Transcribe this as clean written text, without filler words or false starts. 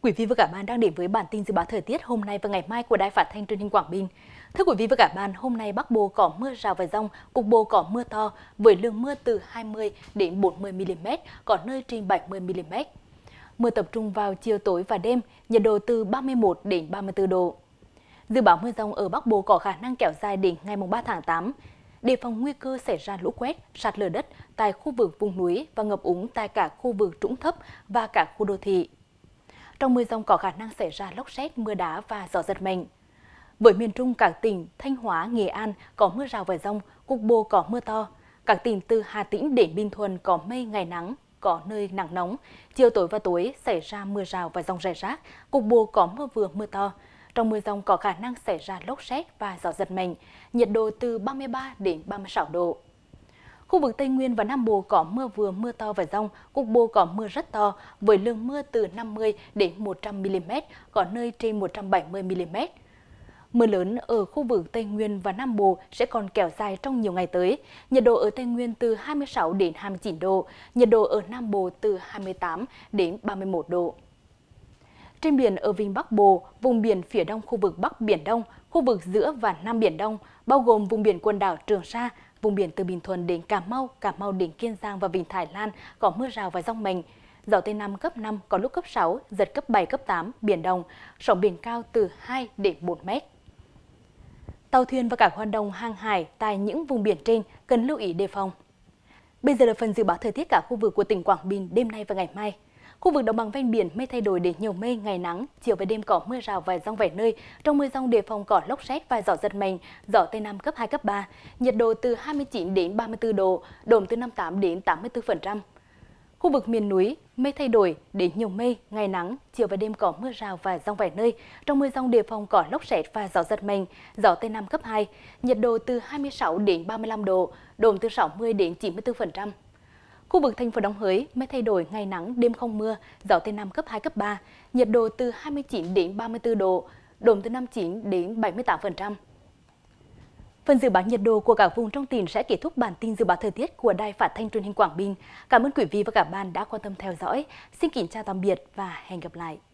Quý vị và các bạn đang đến với bản tin dự báo thời tiết hôm nay và ngày mai của Đài Phát thanh Truyền hình Quảng Bình. Thưa quý vị và các bạn, hôm nay Bắc Bộ có mưa rào và dông, cục bộ có mưa to với lượng mưa từ 20 đến 40 mm, có nơi trên 70 mm. Mưa tập trung vào chiều tối và đêm, nhiệt độ từ 31 đến 34 độ. Dự báo mưa dông ở Bắc Bộ có khả năng kéo dài đến ngày 3 tháng 8. Đề phòng nguy cơ xảy ra lũ quét, sạt lở đất tại khu vực vùng núi và ngập úng tại cả khu vực trũng thấp và cả khu đô thị. Trong mưa dông có khả năng xảy ra lốc sét, mưa đá và gió giật mạnh. Với miền Trung, các tỉnh Thanh Hóa, Nghệ An có mưa rào và dông, cục bộ có mưa to. Các tỉnh từ Hà Tĩnh đến Bình Thuận có mây, ngày nắng, có nơi nắng nóng. Chiều tối và tối xảy ra mưa rào và dông rải rác, cục bộ có mưa vừa mưa to. Trong mưa dông có khả năng xảy ra lốc sét và gió giật mạnh, nhiệt độ từ 33 đến 36 độ. Khu vực Tây Nguyên và Nam Bộ có mưa vừa mưa to và dông, cục bộ có mưa rất to với lượng mưa từ 50 đến 100 mm, có nơi trên 170 mm. Mưa lớn ở khu vực Tây Nguyên và Nam Bộ sẽ còn kéo dài trong nhiều ngày tới. Nhiệt độ ở Tây Nguyên từ 26 đến 29 độ, nhiệt độ ở Nam Bộ từ 28 đến 31 độ. Trên biển ở vịnh Bắc Bộ, vùng biển phía đông khu vực Bắc Biển Đông, khu vực giữa và Nam Biển Đông, bao gồm vùng biển quần đảo Trường Sa, vùng biển từ Bình Thuận đến Cà Mau đến Kiên Giang và Vịnh Thái Lan có mưa rào và dông mạnh. Gió Tây Nam cấp 5, có lúc cấp 6, giật cấp 7, cấp 8, biển động, sóng biển cao từ 2 đến 4 mét. Tàu thuyền và các hoạt động hàng hải tại những vùng biển trên cần lưu ý đề phòng. Bây giờ là phần dự báo thời tiết cả khu vực của tỉnh Quảng Bình đêm nay và ngày mai. Khu vực đồng bằng ven biển mây thay đổi đến nhiều mây, ngày nắng, chiều và đêm có mưa rào và dông vài nơi. Trong mưa dông đề phòng có lốc sét và gió giật mạnh, gió Tây Nam cấp 2, cấp 3, nhiệt độ từ 29 đến 34 độ, độ ẩm từ 58 đến 84%. Khu vực miền núi mây thay đổi đến nhiều mây, ngày nắng, chiều và đêm có mưa rào và dông vài nơi. Trong mưa dông đề phòng có lốc sét và gió giật mạnh, gió Tây Nam cấp 2, nhiệt độ từ 26 đến 35 độ, độ ẩm từ 60 đến 94%. Khu vực thành phố Đồng Hới mây thay đổi, ngày nắng, đêm không mưa, gió Tây Nam cấp 2, cấp 3, nhiệt độ từ 29 đến 34 độ, độ ẩm từ 59 đến 78%. Phần dự báo nhiệt độ của các vùng trong tỉnh sẽ kết thúc bản tin dự báo thời tiết của Đài Phát thanh Truyền hình Quảng Bình. Cảm ơn quý vị và các bạn đã quan tâm theo dõi. Xin kính chào tạm biệt và hẹn gặp lại.